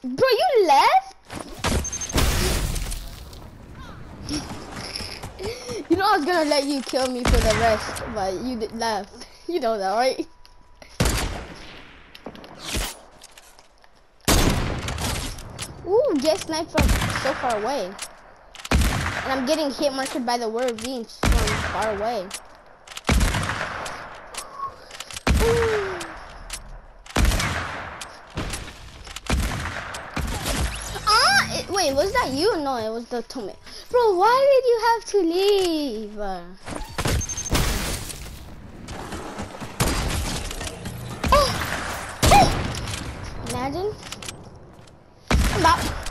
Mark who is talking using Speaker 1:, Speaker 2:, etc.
Speaker 1: Bro, you left? You know I was gonna let you kill me for the rest, but you left. You know that, right? Ooh, get sniped from so far away. And I'm getting hit marked by the word beams from far away. Wait, was that you? No, it was the tomato. Bro, why did you have to leave? Oh! Imagine. I'm out.